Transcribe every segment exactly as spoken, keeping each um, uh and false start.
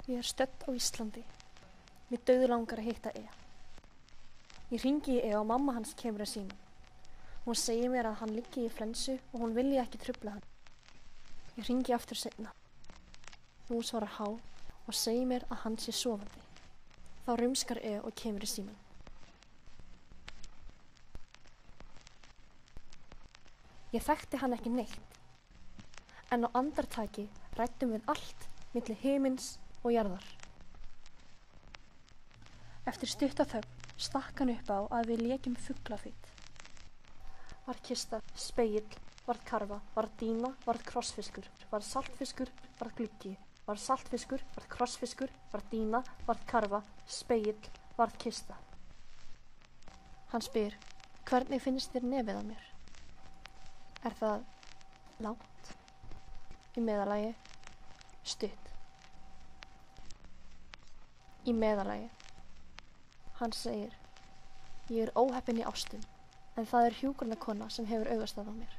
Ég er stödd á Íslandi. Mér dauðlangar að hitta E. Ég hringi í E og mamma hans kemur að símanum. Hún segir mér að hann liggi í flensu og hún vilji ekki trufla hann. Ég hringi aftur seinna. Hún svarar há og segir mér að hann sé sofandi. Þá rumskar E og kemur í símanum. Ég þekkti hann ekki neitt, en á andartaki ræddum við allt milli himins og jarðar. Eftir stutta þögn stakk hann upp á að við lékjum fuglafít. Varð kista, spegill, varð karfa, varð dýna, varð krossfiskur, varð saltfiskur, varð gluggi, varð saltfiskur, varð krossfiskur, varð dýna, varð karfa, spegill, varð kista. Hann spyr, hvernig finnst þér nefið á mér? Er það langt? Í meðalagi? Stutt? Í meðalagi. Hann segir, ég er óheppin í ástum, en það er hjúkrunarkona sem hefur augastað á mér.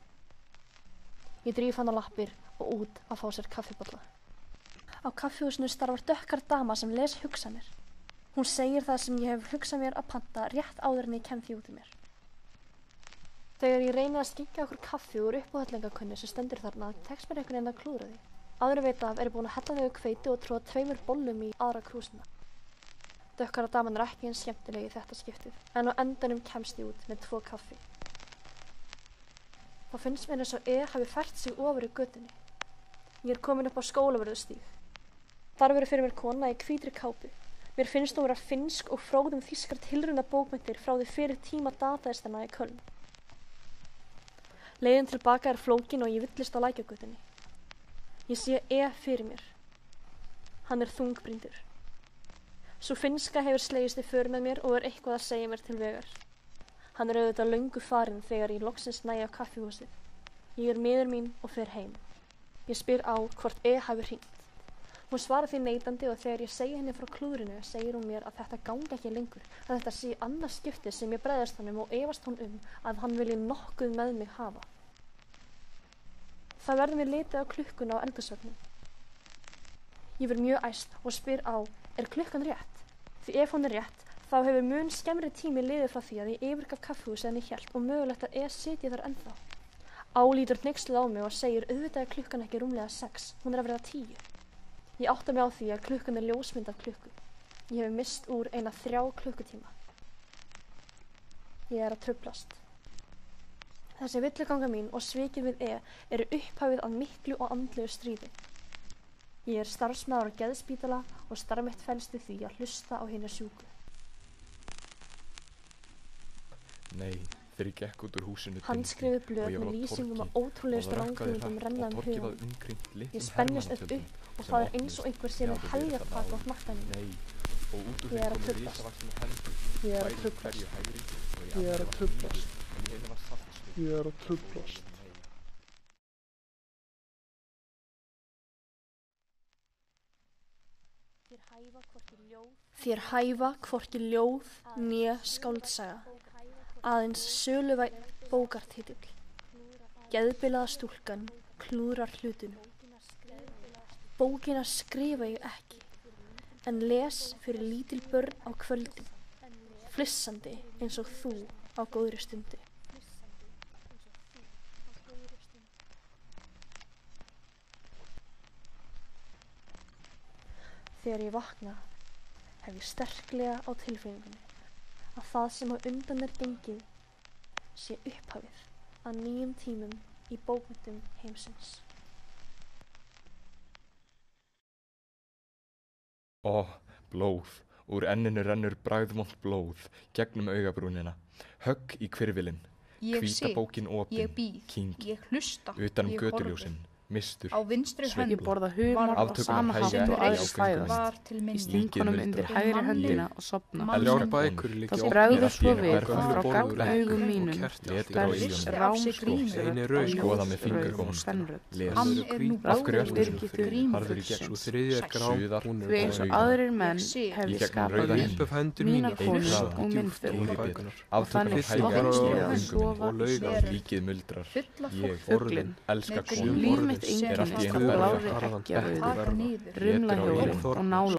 Ég dríf hann á lappir og út að fá sér kaffibolla. Á kaffihúsinu starfar dökkar dama sem les hugsanir. Hún segir það sem ég hef hugsað mér að panta rétt áður en ég kem því út í mér. Þegar ég reyni að skikja okkur kaffi úr uppáhallengakunni sem stendur þarna, tekst mér einhvern veginn að klúðra því. Áður en veit af er ég búin að hella þau hveiti og tróða tveimur bollum í aðra krúsina. Dökkara daman er ekki eins skemmtileg í þetta skiptið, en á endanum kemst ég út með tvo kaffi. Þá finnst mér eins og E hafi fært sig ofur í götunni. Ég er komin upp á Skólavörðustíg. Þar verður fyrir mér kona í hvítri kápu. Mér finnst hún vera finnsk og fróðum þýskar tilrauna bókmenntir frá því fyrir tíma dataðistana í Köln. Leiðin tilbaka er flókin og ég villist á Lækjargötunni. Ég sé E fyrir mér. Hann er þungbrýndur. Sú finnska hefur slegist í för með mér og er eitthvað að segja mér til vegar. Hann er auðvitað löngu farinn þegar ég loksins næ á kaffihúsið. Ég er miður mín og fer heim. Ég spyr á hvort E hafi hringt. Hún svarar því neitandi og þegar ég segi henni frá klúðrinu segir hún mér að þetta gangi ekki lengur, að þetta sé annað skipti sem ég bregðast honum og efast hún um að hann vilji nokkuð með mig hafa. Það verðum við litið á klukkuna á eldhúsveggnum. Ég verð mjög æst og spyr á, er klukkan rétt? Því ef hún er rétt, þá hefur mun skemmri tími liðið frá því að ég yfirgaf kaffihúsið en ég hélt og mögulegt að E sitji þar ennþá. Á lítur hneyksluð á mig og segir auðvitað er klukkan ekki rúmlega sex, hún er að verða tíu. Ég átta mig á því að klukkan er ljósmynd af klukku. Ég hef mist úr eina þrjá klukkutíma. Ég er að truflast. Þessi villuganga mín og svikið við E eru upphafið af miklu og andlegu stríði. Ég er starfsmaður á geðspítala og starf mitt felst í því að hlusta á hina sjúku. Nei, þegar ég gekk út úr húsinu Handskrifuð blöð með lýsingum að ótrúlegustu ranghugmyndum renna um hugann. Ég spennist upp upp og það er eins og einhver sé með heljartak á hnakkanum. Ég er að truflast. Ég er að truflast. Ég er að truflast. Ég er að truflast. Þér hæfa hvorki ljóð né skáldsaga, aðeins söluvæn bókartitill. Geðbilaða stúlkan klúðrar hlutunum. Bókina skrifa ég ekki, en les fyrir lítil börn á kvöldin, flissandi eins og þú á góðri stundi. Þegar ég vakna, hef ég sterklega á tilfinningunni að það sem á undan er gengið sé upphafið að nýjum tímum í bókmenntum heimsins. Ó, blóð, úr enninu rennur bragðvont blóð, gegnum augabrúnina, högg í hvirfilinn, hvíta bókin opin, ég bíð, king, ég hlusta, utanum ég götuljósin, mistur, á vinstri hönd, ég borða humar á sama hátt og aðrir fæðast. Ég sting honum undir hægri höndina og sopna. Það bregður svo við frá gagnaugum mínum berst rámskóð og ljósrauð fennrödd. Ráður byrgið grímfullsins. Því eins og aðrir menn hef ég skapað mig, mína konur og minn full. Og þannig slóðist ég að sofa í sveru. Fuglinn, líf mitt einkenni bláði eggjarauður, rumlahjól og nála.